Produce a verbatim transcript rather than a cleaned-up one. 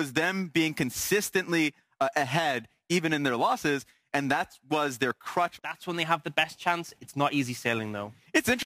was them being consistently uh, ahead, even in their losses, and that was their crutch. That's when they have the best chance. It's not easy sailing, though. It's interesting.